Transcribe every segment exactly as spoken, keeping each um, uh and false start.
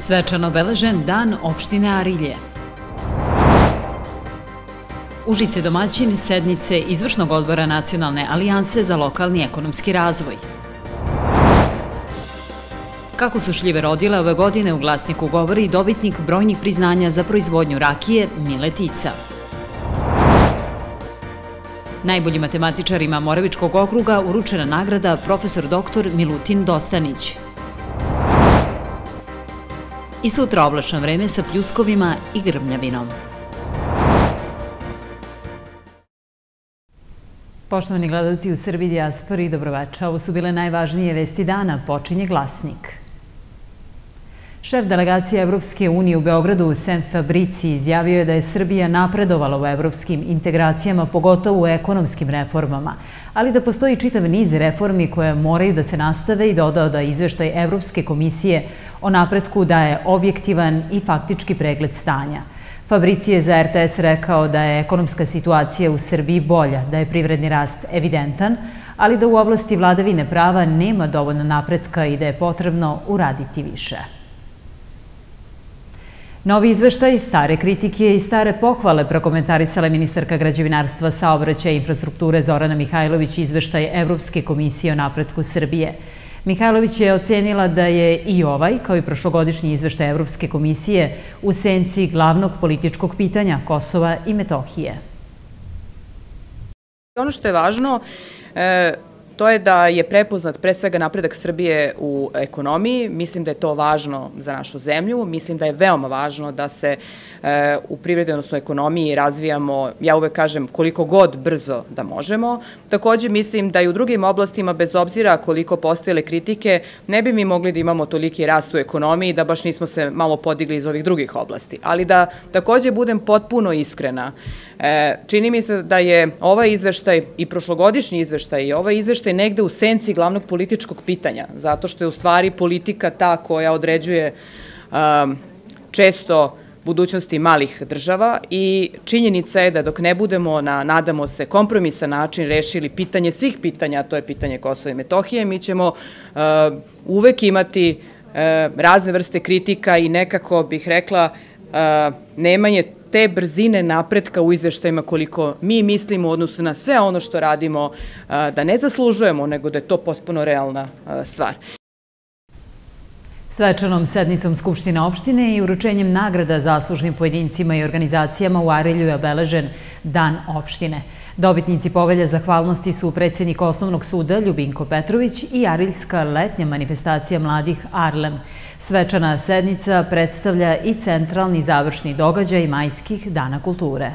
Svečano obeležen dan opštine Arilje. Užice domaćin sednice Izvršnog odbora Nacionalne alijanse za lokalni ekonomski razvoj. Kako su šljive rodile ove godine, u Glasniku govori i dobitnik brojnih priznanja za proizvodnju rakije Miletica. Najboljim matematičarima Moravičkog okruga uručena nagrada profesor doktor Milutin Dostanić. I sutra oblačno vreme sa pljuskovima i grmljavinom. Poštovani gledalci u Srbiji, dijaspori, dobroveče. Ovo su bile najvažnije vesti dana. Počinje Glasnik. Šef delegacije Evropske unije u Beogradu, Sem Fabrici, izjavio je da je Srbija napredovala u evropskim integracijama, pogotovo u ekonomskim reformama, ali da postoji čitav niz reformi koje moraju da se nastave i dodao da izveštaj Evropske komisije o napretku daje objektivan i faktički pregled stanja. Fabrici je za R T S rekao da je ekonomska situacija u Srbiji bolja, da je privredni rast evidentan, ali da u oblasti vladavine prava nema dovoljno napretka i da je potrebno uraditi više. Novi izveštaj, stare kritike i stare pohvale prokomentarisala ministarka građevinarstva, saobraćaja i infrastrukture Zorana Mihajlović izveštaj Evropske komisije o napretku Srbije. Mihajlović je ocenila da je i ovaj, kao i prošlogodišnji izveštaj Evropske komisije, u senci glavnog političkog pitanja Kosova i Metohije. Ono što je važno, to je da je prepoznat pre svega napredak Srbije u ekonomiji. Mislim da je to važno za našu zemlju. Mislim da je veoma važno da se u privredi, odnosno ekonomiji, razvijamo, ja uvek kažem, koliko god brzo da možemo. Takođe mislim da i u drugim oblastima, bez obzira koliko postojele kritike, ne bi mi mogli da imamo toliki rast u ekonomiji, da baš nismo se malo podigli iz ovih drugih oblasti. Ali da takođe budem potpuno iskrena, čini mi se da je ovaj izveštaj i prošlogodišnji izveštaj i ovaj izveštaj negde u senci glavnog političkog pitanja, zato što je u stvari politika ta koja određuje često budućnosti malih država i činjenica je da dok ne budemo na, nadamo se, kompromisan način rešili pitanje svih pitanja, a to je pitanje Kosova i Metohije, mi ćemo uvek imati razne vrste kritika i nekako bih rekla nemanje te brzine napretka u izveštajima koliko mi mislimo u odnosu na sve ono što radimo, da ne zaslužujemo, nego da je to potpuno realna stvar. Svečanom sednicom Skupštine opštine i uručenjem nagrada zaslužnim pojedincima i organizacijama u Arilju je obeležen Dan opštine. Dobitnici povelje zahvalnosti su predsjednik Osnovnog suda Ljubinko Petrović i Ariljska letnja manifestacija mladih Arlem. Svečana sednica predstavlja i centralni završni događaj majskih dana kulture.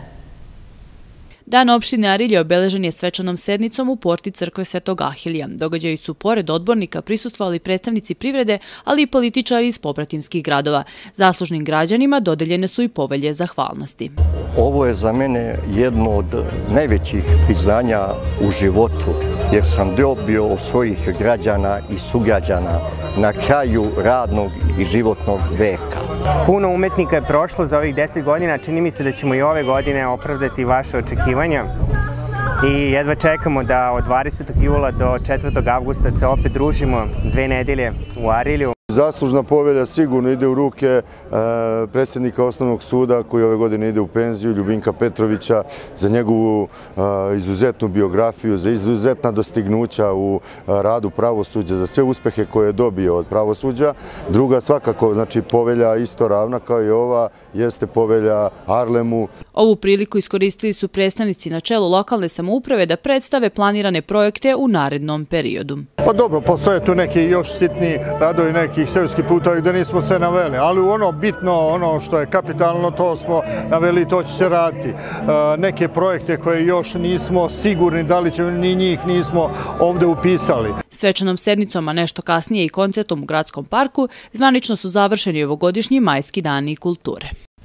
Dan opštine Arilje obeležen je svečanom sednicom u porti crkve Svetog Ahilija. Događaju su pored odbornika prisustvovali predstavnici privrede, ali i političari iz popratimskih gradova. Zaslužnim građanima dodeljene su i povelje zahvalnosti. Ovo je za mene jedno od najvećih priznanja u životu, jer sam dobio od svojih građana i sugrađana na kraju radnog i životnog veka. Puno umetnika je prošlo za ovih deset godina, čini mi se da ćemo i ove godine opravdati vaše očekivanja i jedva čekamo da od dvadesetog jula do četvrtog avgusta se opet družimo dve nedelje u Arilju. Zaslužna povelja sigurno ide u ruke predsjednika Osnovnog suda koji ove godine ide u penziju, Ljubinka Petrovića, za njegovu izuzetnu biografiju, za izuzetna dostignuća u radu pravosuđa, za sve uspehe koje je dobio od pravosuđa. Druga svakako, znači povelja isto ravna kao i ova, jeste povelja Arlemu. Ovu priliku iskoristili su predstavnici na čelu lokalne samouprave da predstave planirane projekte u narednom periodu. Pa dobro, postoje tu neki još sitni radovi, neki seoski putovi gde nismo sve naveli, ali ono bitno, ono što je kapitalno, to smo naveli i to će se raditi. Neke projekte koje još nismo sigurni da li ćemo, ni njih nismo ovde upisali. Svečanom sednicom, a nešto kasnije i koncertom u Gradskom parku, zvanično su završeni ovogodišnji majski dani kulture.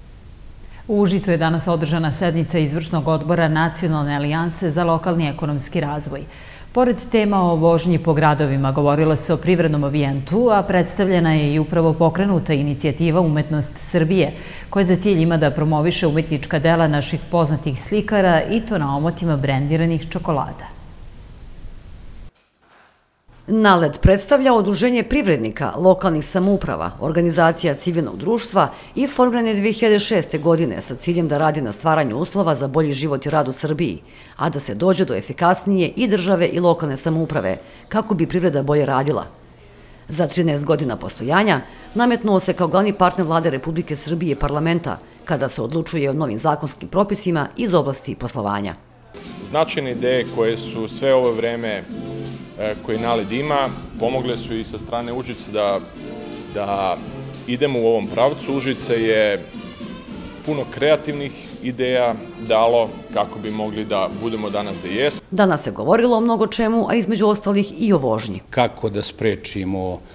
U Užicu je danas održana sednica Izvršnog odbora Nacionalne alijanse za lokalni ekonomski razvoj. Pored tema o vožnji po gradovima, govorilo se o privrednom ambijentu, a predstavljena je i upravo pokrenuta inicijativa Umetnost Srbije, koja za cilj ima da promoviše umetnička dela naših poznatih slikara i to na omotima brendiranih čokolada. NALED predstavlja udruženje privrednika, lokalnih samouprava, organizacija civilnog društva i formiran je dve hiljade šeste. godine sa ciljem da radi na stvaranju uslova za bolji život i rad u Srbiji, a da se dođe do efikasnije i države i lokalne samouprave, kako bi privreda bolje radila. Za trinaest godina postojanja nametnuo se kao glavni partner vlade Republike Srbije i parlamenta kada se odlučuje o novim zakonskim propisima iz oblasti poslovanja. Značajne ideje koje su sve ovo vreme koji NALED ima, pomogle su i sa strane Užice da, da idemo u ovom pravcu. Užice je puno kreativnih ideja dalo kako bi mogli da budemo danas da jesmo. Danas se govorilo o mnogo čemu, a između ostalih i o vožnji. Kako da sprečimo uh,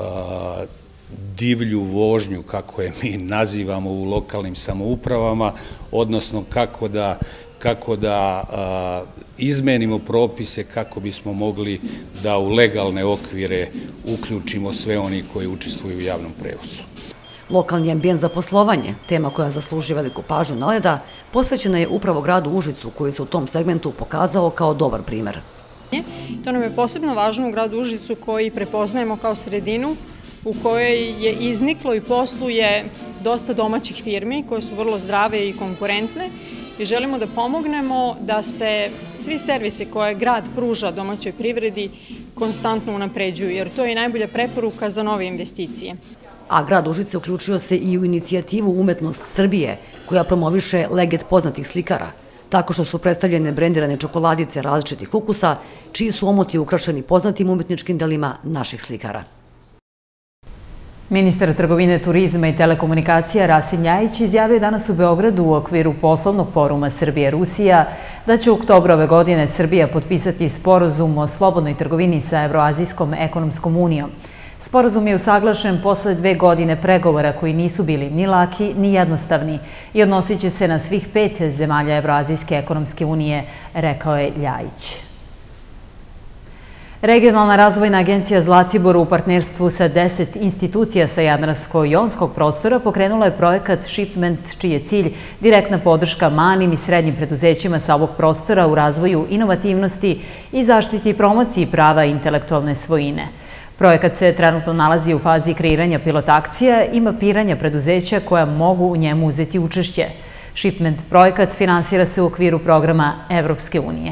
divlju vožnju, kako je mi nazivamo u lokalnim samoupravama, odnosno kako da kako da a, izmenimo propise kako bismo mogli da u legalne okvire uključimo sve oni koji učestvuju u javnom prevozu. Lokalni ambijent za poslovanje, tema koja zaslužuje veliku pažnju NALED-a, posvećena je upravo gradu Užicu, koji se u tom segmentu pokazao kao dobar primer. To nam je posebno važno u gradu Užicu, koji prepoznajemo kao sredinu u kojoj je izniklo i posluje dosta domaćih firmi koje su vrlo zdrave i konkurentne, i želimo da pomognemo da se svi servisi koje grad pruža domaćoj privredi konstantno unapređuju, jer to je najbolja preporuka za nove investicije. A grad Užice uključio se i u inicijativu Umetnost Srbije, koja promoviše leget poznatih slikara, tako što su predstavljene brendirane čokoladice različitih ukusa, čiji su omoti ukrašeni poznatim umetničkim delima naših slikara. Ministar trgovine, turizma i telekomunikacija Rasim Ljajić izjavio danas u Beogradu u okviru poslovnog foruma Srbija-Rusija da će u oktobru ove godine Srbija potpisati sporazum o slobodnoj trgovini sa Evroazijskom ekonomskom unijom. Sporazum je usaglašen posle dve godine pregovora koji nisu bili ni laki ni jednostavni i odnosit će se na svih pet zemalja Evroazijske ekonomske unije, rekao je Ljajić. Regionalna razvojna agencija Zlatibor u partnerstvu sa deset institucija sa Jadransko-jonskog prostora pokrenula je projekat Shipment, čiji je cilj direktna podrška malim i srednjim preduzećima sa ovog prostora u razvoju inovativnosti i zaštiti i promociji prava intelektualne svojine. Projekat se trenutno nalazi u fazi kreiranja pilot akcija i mapiranja preduzeća koja mogu u njemu uzeti učešće. Shipment projekat finansira se u okviru programa Evropske unije.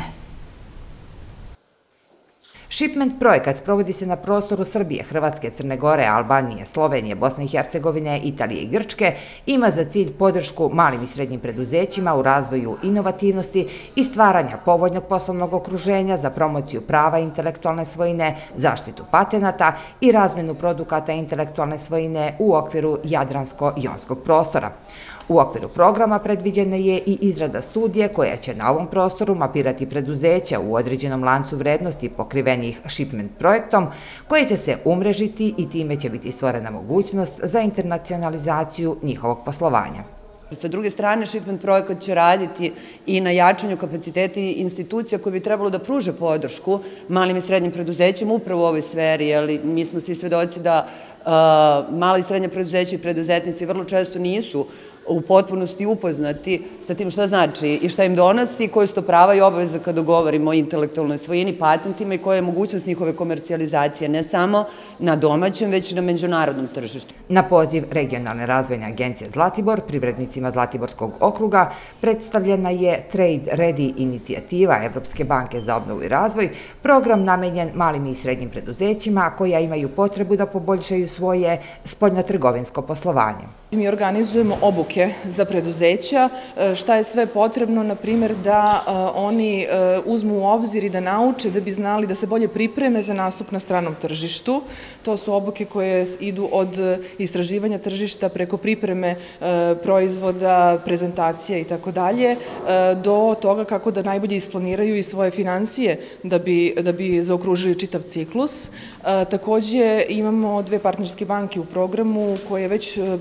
Shipment projekat sprovodi se na prostoru Srbije, Hrvatske, Crne Gore, Albanije, Slovenije, Bosne i Hercegovine, Italije i Grčke, ima za cilj podršku malim i srednjim preduzećima u razvoju inovativnosti i stvaranja povoljnog poslovnog okruženja za promociju prava intelektualne svojine, zaštitu patenata i razmenu produkata intelektualne svojine u okviru Jadransko-jonskog prostora. U okviru programa predviđena je i izrada studije koja će na ovom prostoru mapirati preduzeća u određenom lancu vrednosti pokrivenih Shipment projektom, koje će se umrežiti i time će biti stvorena mogućnost za internacionalizaciju njihovog poslovanja. Sa druge strane, Shipment projekat će raditi i na jačanju kapaciteta institucija koje bi trebalo da pruže podršku malim i srednjim preduzećima upravo u ovoj sferi, ali mi smo svi svedoci da mala i srednja preduzeća i preduzetnici vrlo često nisu u potpunosti upoznati sa tim šta znači i šta im donosi, koje su to prava i obaveze kada govorimo o intelektualnoj svojini, patentima i koja je mogućnost njihove komercijalizacije ne samo na domaćem, već i na međunarodnom tržištu. Na poziv Regionalne razvojne agencije Zlatibor, privrednicima Zlatiborskog okruga, predstavljena je Trade Ready inicijativa Evropske banke za obnovu i razvoj, program namenjen malim i srednjim preduzećima koja imaju potrebu da poboljšaju svoje spoljnotrgovinsko poslovanje. Mi organizujemo obuke za preduzeća, šta je sve potrebno, na primjer, da oni uzmu u obzir i da nauče da bi znali da se bolje pripreme za nastup na stranom tržištu. To su obuke koje idu od istraživanja tržišta preko pripreme proizvoda, prezentacija i tako dalje, do toga kako da najbolje isplaniraju i svoje financije da bi, da bi zaokružili čitav ciklus. Takođe imamo dve partnerske banke u programu koje već pružaju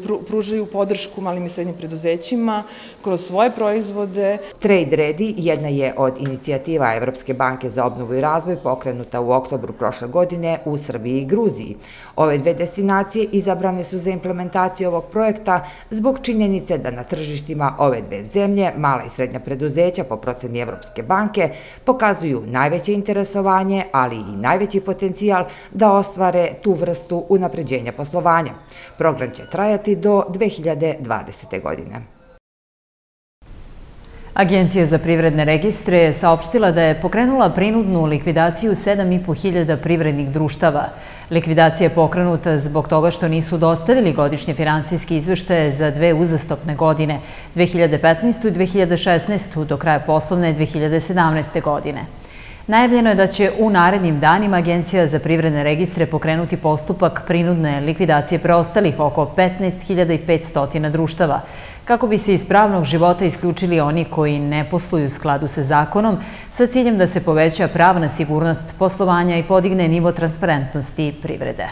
pružaju podršku malim i srednjim preduzećima kroz svoje proizvode. Trade Ready jedna je od inicijativa Evropske banke za obnovu i razvoj pokrenuta u oktobru prošle godine u Srbiji i Gruziji. Ove dve destinacije izabrane su za implementaciju ovog projekta zbog činjenice da na tržištima ove dve zemlje mala i srednja preduzeća po proceni Evropske banke pokazuju najveće interesovanje, ali i najveći potencijal da ostvare tu vrstu unapređenja poslovanja. Program će trajati do dve hiljade dvadesete. godine. Agencija za privredne registre je saopštila da je pokrenula prinudnu likvidaciju sedam i po hiljada privrednih društava. Likvidacija je pokrenuta zbog toga što nisu dostavili godišnje finansijske izveštaje za dve uzastopne godine, dve hiljade petnaestu. i dve hiljade šesnaestu. do kraja poslovne dve hiljade sedamnaeste. godine. Najavljeno je da će u narednim danima Agencija za privredne registre pokrenuti postupak prinudne likvidacije preostalih oko petnaest hiljada petsto društava, kako bi se iz pravnog života isključili oni koji ne posluju u skladu sa zakonom, sa ciljem da se poveća pravna sigurnost poslovanja i podigne nivo transparentnosti privrede.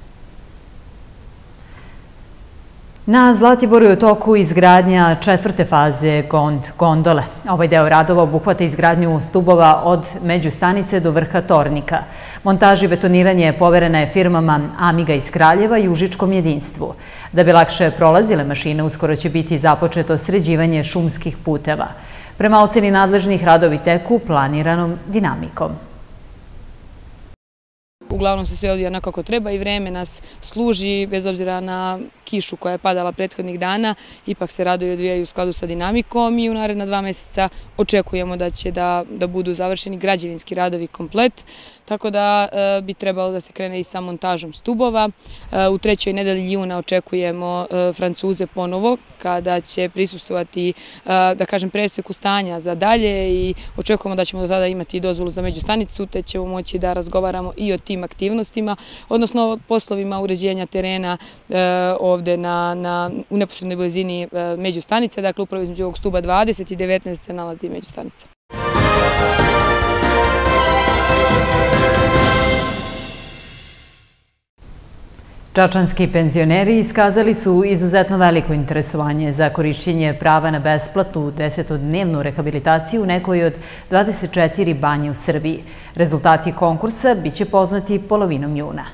Na Zlatiboru je u toku izgradnja četvrte faze Gond gondole. Ovaj deo radova obuhvata izgradnju stubova od međustanice do vrha Tornika. Montaža i betoniranje poverena je firmama Amiga iz Kraljeva i Užičkom jedinstvu. Da bi lakše prolazile mašine, uskoro će biti započeto sređivanje šumskih puteva. Prema oceni nadležnih, radovi teku planiranom dinamikom. Uglavnom se sve odvija onako kako treba i vreme nas služi, bez obzira na kišu koja je padala prethodnih dana, ipak se radovi odvijaju u skladu sa dinamikom i u naredna dva meseca očekujemo da će da, da budu završeni građevinski radovi komplet, tako da e, bi trebalo da se krene i sa montažom stubova. E, u trećoj nedelji juna očekujemo e, Francuze ponovo, kada će prisustvovati, e, da kažem, preseku stanja za dalje i očekujemo da ćemo do tada imati dozvolu za međustanicu, te ćemo moći da razgovaramo i o tim aktivnostima, odnosno poslovima uređenja terena e, ovde na, na, u neposrednoj blizini e, međustanice, dakle upravo između ovog stuba dvadeset i devetnaest se nalazi međustanica. Čačanski penzioneri iskazali su izuzetno veliko interesovanje za korišćenje prava na besplatnu desetodnevnu rehabilitaciju u nekoj od dvadeset četiri banje u Srbiji. Rezultati konkursa biće poznati polovinom juna.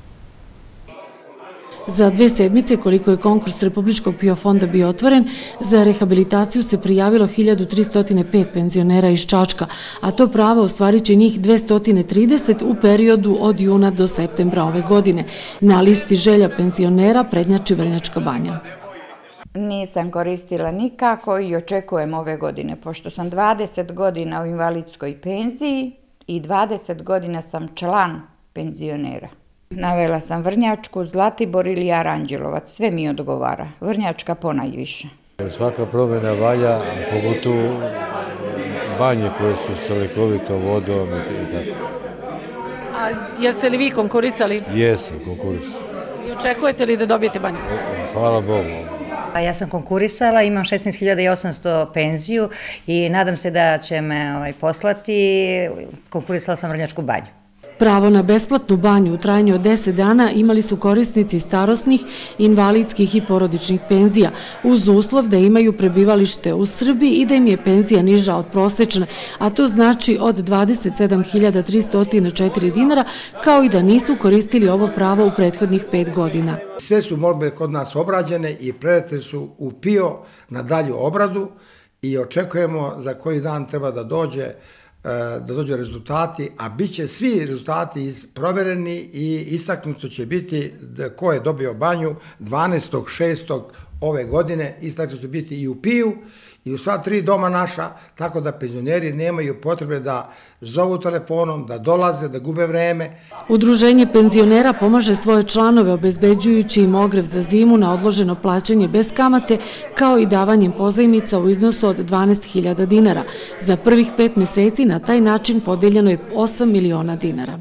Za dve sedmice, koliko je konkurs Republičkog PIO fonda bio otvoren, za rehabilitaciju se prijavilo hiljadu tristo pet penzionera iz Čačka, a to pravo ostvarit će njih dvesta trideset u periodu od juna do septembra ove godine. Na listi želja penzionera prednjači Vrnjačka banja. Nisam koristila nikako i očekujem ove godine, pošto sam dvadeset godina u invalidskoj penziji i dvadeset godina sam član penzionera. Navela sam Vrnjačku, Zlatibor ili Aranđelovac, sve mi odgovara. Vrnjačka ponajviše. Svaka promjena valja, pogotovo banje koje su sa lekovitom vodom i tako. A jeste li vi konkurisali? Jesam, konkurisali. I očekujete li da dobijete banju? Hvala Bogu. Ja sam konkurisala, imam šesnaest hiljada osamsto penziju i nadam se da će me poslati. Konkurisala sam Vrnjačku banju. Pravo na besplatnu banju u trajanju od deset dana imali su korisnici starosnih, invalidskih i porodičnih penzija, uz uslov da imaju prebivalište u Srbiji i da im je penzija niža od prosečne, a to znači od dvadeset sedam hiljada tristo četiri dinara, kao i da nisu koristili ovo pravo u prethodnih pet godina. Sve su molbe kod nas obrađene i predate su u PIO na dalju obradu i očekujemo za koji dan treba da dođe da dođu rezultati, a bit će svi rezultati provereni i istaknuto će biti ko je dobio banju dvanaestog šestog ove godine, istaknuto će biti i u PIO i u sva tri doma naša, tako da penzioneri nemaju potrebe da zovu telefonom, da dolaze, da gube vreme. Udruženje penzionera pomaže svoje članove obezbeđujući im ogrev za zimu na odloženo plaćanje bez kamate, kao i davanjem pozajmica u iznosu od dvanaest hiljada dinara. Za prvih pet meseci na taj način podeljeno je osam miliona dinara.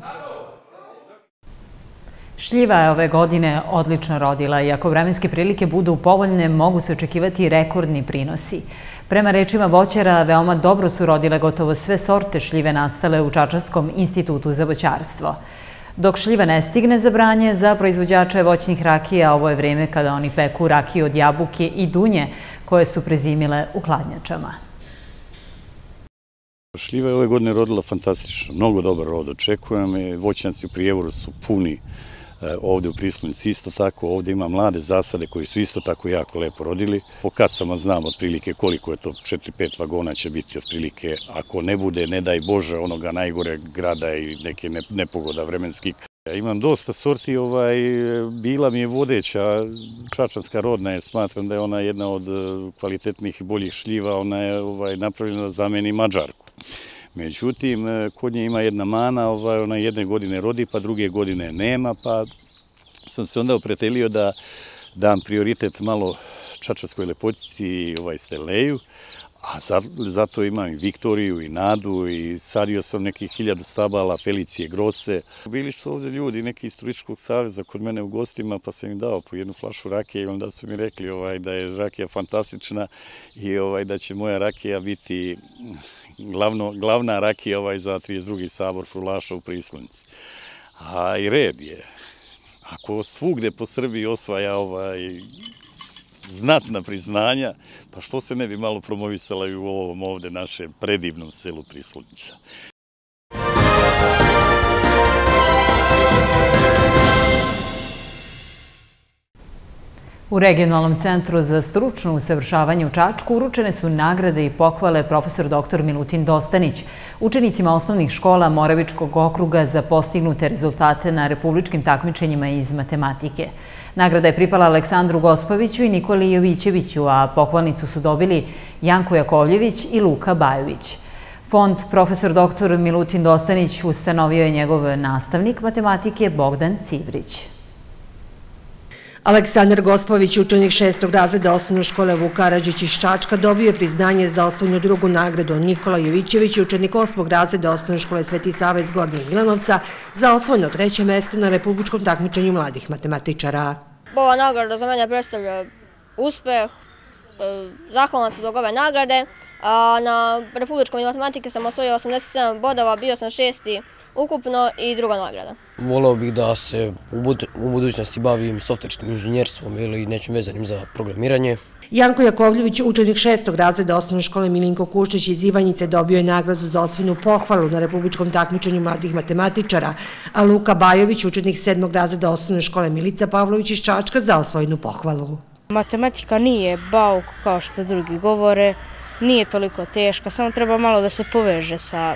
Šljiva je ove godine odlično rodila i ako vremenske prilike budu povoljne, mogu se očekivati rekordni prinosi. Prema rečima voćara, veoma dobro su rodile gotovo sve sorte šljive nastale u Čačanskom institutu za voćarstvo. Dok šljiva ne stigne za branje, za proizvođače voćnih rakija ovo je vreme kada oni peku rakiju od jabuke i dunje koje su prezimile u hladnjačama. Šljiva je ove godine rodila fantastično, mnogo dobar rod očekujem. Voćnjaci u Prijevoru su puni, ovde u Prislunici isto tako, ovde ima mlade zasade koji su isto tako jako lepo rodili. Po kacama znam otprilike koliko je to, četiri pet vagona će biti otprilike, ako ne bude, ne daj Bože, onoga najgore grada i neke nepogoda vremenskih. Imam dosta sorti, bila mi je vodeća, čačanska rodna je, smatram da je ona jedna od kvalitetnih i boljih šljiva, ona je napravljena da zameni Mađarku. Međutim, kod nje ima jedna mana, ona jedne godine rodi, pa druge godine nema, pa sam se onda opredelio da dam prioritet malo čačanskoj lepotici i Steleju, a zato imam i Viktoriju i Nadu i sadio sam nekih hiljadu stabala, Felicije Grose. Bili su ovde ljudi, neki iz Turističkog saveza kod mene u gostima, pa sam im dao po jednu flašu rakije i onda su mi rekli da je rakija fantastična i da će moja rakija biti glavna rakija za trideset drugi sabor frulaša u Prislunici. A i red je. Ako svugde po Srbiji osvaja znatna priznanja, pa što se ne bi malo promovisala i u ovom ovde našem predivnom selu Prislunica. U Regionalnom centru za stručno usavršavanje u Čačku uručene su nagrade i pohvale profesor doktor Milutin Dostanić, učenicima osnovnih škola Moravičkog okruga za postignute rezultate na republičkim takmičenjima iz matematike. Nagrada je pripala Aleksandru Gospoviću i Nikoli Jovićeviću, a pohvalnicu su dobili Janko Jakovljević i Luka Bajović. Fond profesor doktor Milutin Dostanić ustanovio je njegov nastavnik matematike Bogdan Civrić. Aleksandar Gospović, učenik šestog razreda osnovne škole Vuk Karadžić iz Čačka, dobio je priznanje za osvojenu drugu nagradu. Nikola Jovićević, učenik osmog razreda osnovne škole Sveti Sava iz Gornjeg Milanovca, za osvojeno treće mesto na republičkom takmičenju mladih matematičara. Ova nagrada za mene predstavlja uspeh, zahvalan sam zbog ove nagrade, a na republičkom matematike sam osvojio osamdeset sedam bodova, bio sam šesti ukupno i druga nagrada. Voleo bih da se u budućnosti bavim softverskim inženjerstvom ili nečim vezanim za programiranje. Janko Jakovljević, učenik šestog razreda osnovne škole Milinko Kuščić iz Ivanjice, dobio je nagradu za osvojenu pohvalu na republičkom takmičenju mladih matematičara, a Luka Bajović, učenik sedmog razreda osnovne škole Milica Pavlović iz Čačka, za osvojenu pohvalu. Matematika nije bauk kao što drugi govore, nije toliko teška, samo treba malo da se poveže sa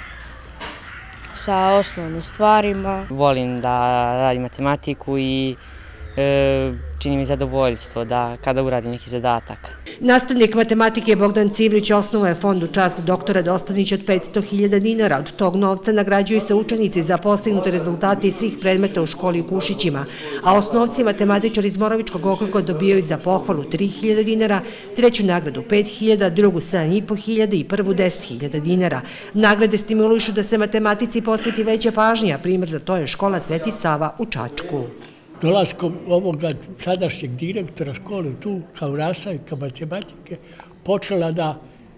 sa osnovnim stvarima. Volim da radim matematiku i čini mi zadovoljstvo da kada uradim neki zadatak. Nastavnik matematike Bogdan Civrić osnovao je fond u čast doktora Dostanića od petsto hiljada dinara. Od tog novca nagrađuju se učenici za postignute rezultate iz svih predmeta u školi u Kušićima, a osnovci matematičari iz Moravičkog okruga dobijaju za pohvalu tri hiljade dinara, treću nagradu pet hiljada, drugu sedam i po hiljada i prvu deset hiljada dinara. Nagrade stimulišu da se matematici posveti veća pažnja, primjer za to je škola Sveti Sava u Čačku. Dolaskom ovoga sadašnjeg direktora škole tu kao nastavnika matematike počela da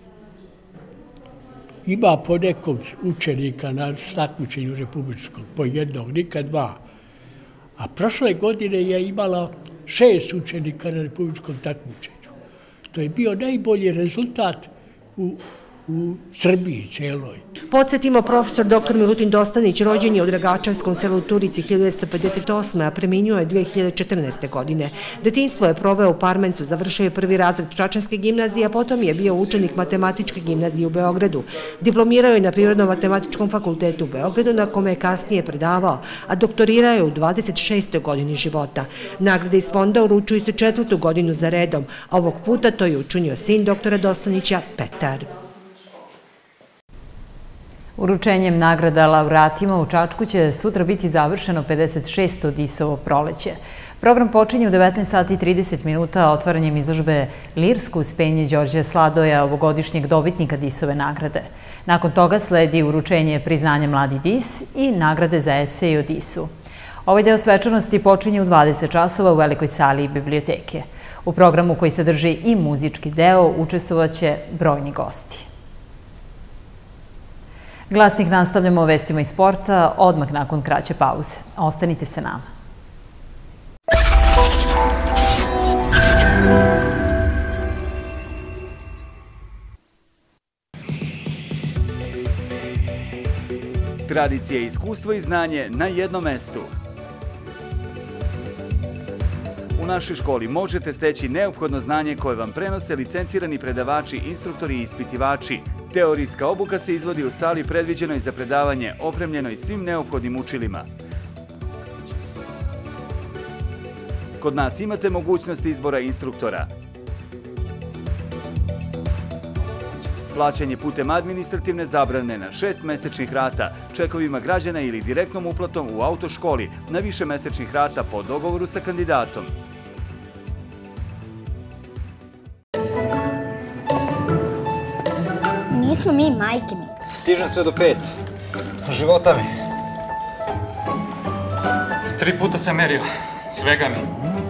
ima po nekog učenika na takmičenju republičkog, po jednog, nikad dva. A prošle godine je imala šest učenika na republičkom takmičenju. To je bio najbolji rezultat u u Srbiji celoj. Podsjetimo, profesor doktor Milutin Dostanić rođen je u Dragačevskom selu Turici hiljadu devetsto pedeset osme. a preminio je dve hiljade četrnaeste. godine. Detinjstvo je proveo u Parmencu, završio je prvi razred Čačanske gimnazije, a potom je bio učenik Matematičke gimnazije u Beogradu. Diplomirao je na Prirodno-matematičkom fakultetu u Beogradu, na kome je kasnije predavao, a doktorirao je u dvadeset šestoj godini života. Nagrade iz fonda uručuju se četvrtu godinu za redom, a ovog puta to je učinio sin doktora Dostanića, Petar. Uručenjem nagrada laureatima u Čačku će sutra biti završeno pedeset šesto Disovo proleće. Program počinje u devetnaest sati i trideset minuta otvaranjem izložbe Lirsko uspenje Đorđe Sladoja, ovogodišnjeg dobitnika Disove nagrade. Nakon toga sledi uručenje priznanja Mladi Dis i nagrade za esej o Disu. Ovaj deo svečanosti počinje u dvadeset časova u velikoj sali biblioteke. U programu koji sadrži i muzički deo učestvovaće brojni gosti. Glasnik nastavljamo vestima iz sporta odmah nakon kraće pauze. Ostanite sa nama. Tradicija, iskustvo i znanje na jednom mestu. U našoj školi možete steći neophodno znanje koje vam prenose licencirani predavači, instruktori i ispitivači. Teorijska obuka se izvodi u sali predviđenoj za predavanje, opremljenoj svim neophodnim učilima. Kod nas imate mogućnost izbora instruktora. Plaćanje putem administrativne zabrane na šest mesečnih rata, čekovima građana ili direktnom uplatom u autoškoli na više mesečnih rata po dogovoru sa kandidatom. Nismo mi majke mi. Stižem sve do pet. Života mi. Tri puta sam merio. Svega mi.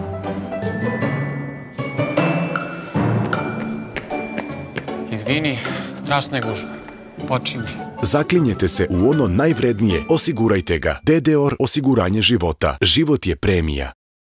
Izvini, strašna je gužva. Oči mi. Zaklinjete se u ono najvrednije, osigurajte ga. D D O R osiguranje života. Život je premija.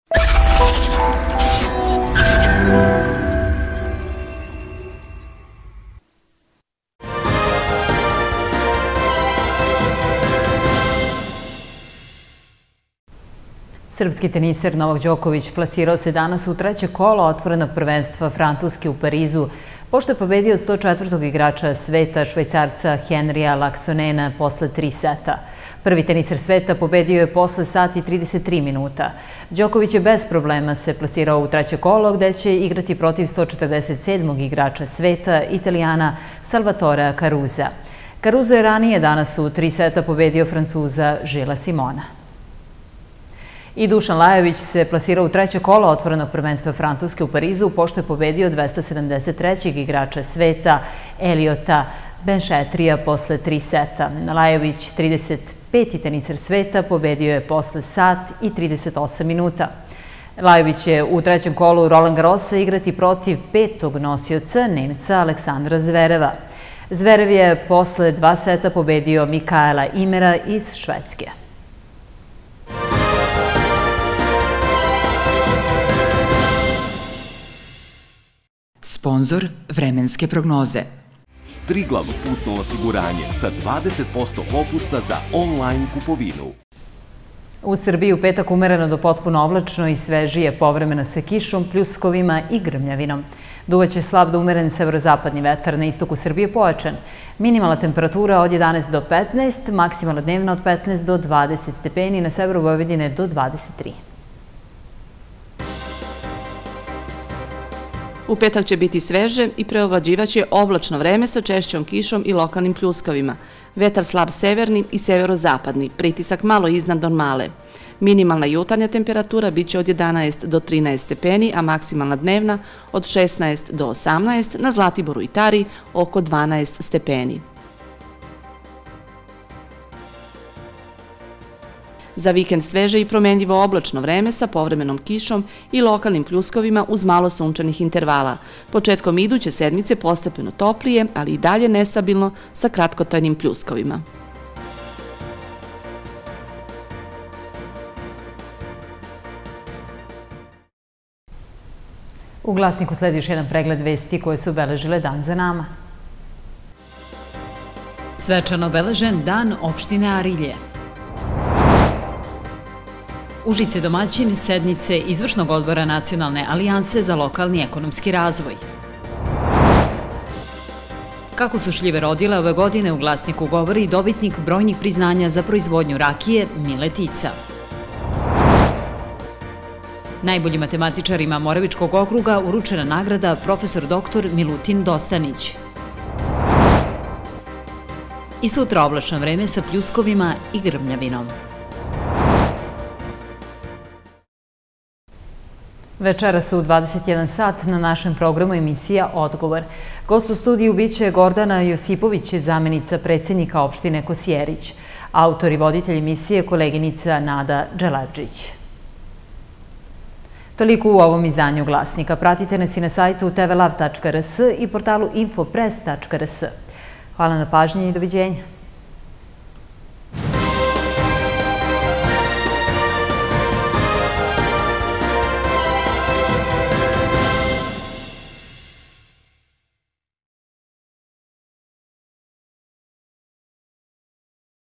Srpski teniser Novak Đoković plasirao se danas u treće kolo otvorenog prvenstva Francuske u Parizu, pošto je pobedio sto četvrtog igrača sveta, Švajcarca Henrija Laksonena, posle tri seta. Prvi teniser sveta pobedio je posle sat i trideset tri minuta. Đoković je bez problema se plasirao u treće kolo, gde će igrati protiv sto četrdeset sedmog igrača sveta, Italijana Salvatorea Caruza. Caruso je ranije danas u tri seta pobedio Francuza Žila Simona. I Dušan Lajović se plasirao u treće kolo otvorenog prvenstva Francuske u Parizu, pošto je pobedio dvesta sedamdeset trećeg igrača sveta Eliota Benšetrija posle tri seta. Lajović, trideset peti teniser sveta, pobedio je posle sat i trideset osam minuta. Lajović će u trećem kolu Roland Garrosa igrati protiv petog nosioca, Nemca Aleksandra Zvereva. Zverev je posle dva seta pobedio Mikaela Imera iz Švedske. Sponzor vremenske prognoze. Triglav putno osiguranje sa dvadeset posto popusta za online kupovinu. U Srbiji u petak umereno do potpuno oblačno i svežije, povremeno sa kišom, pljuskovima i grmljavinom. Duvaće slab do umeren severozapadni vetar, na istoku Srbije pojačan. Minimalna temperatura od jedanaest do petnaest, maksimalna dnevna od petnaest do dvadeset stepeni, na severu Vojvodine do dvadeset tri. U petak će biti sveže i preovlađivaće oblačno vreme sa češćom kišom i lokalnim pljuskavima. Vetar slab severni i severozapadni, pritisak malo iznad normale. Minimalna jutarnja temperatura biće od jedanaest do trinaest stepeni, a maksimalna dnevna od šesnaest do osamnaest, na Zlatiboru i Tari oko dvanaest stepeni. Za vikend sveže i promenljivo oblačno vreme sa povremenom kišom i lokalnim pljuskovima uz malo sunčanih intervala. Početkom iduće sedmice postepeno toplije, ali i dalje nestabilno sa kratkotrajnim pljuskovima. U Glasniku sledi još jedan pregled vesti koje su obeležile dan za nama. Svečano obeležen dan opštine Arilje. Užice domaćin sednice Izvršnog odbora Nacionalne alijanse za lokalni ekonomski razvoj. Kako su šljive rodile ove godine, u Glasniku govori i dobitnik brojnih priznanja za proizvodnju rakije Miletica. Najboljim matematičarima Moravičkog okruga uručena nagrada profesor doktor Milutin Dostanić. I sutra oblačno vreme sa pljuskovima i grmljavinom. Večeras u dvadeset jedan sat na našem programu emisija Odgovor. Gost u studiju biće Gordana Josipović, zamenica predsjednika opštine Kosjerić. Autor i voditelj emisije koleginica Nada Dželadžić. Toliko u ovom izdanju Glasnika. Pratite nas i na sajtu t v lav tačka r s i portalu info press tačka r s. Hvala na pažnji i doviđenja.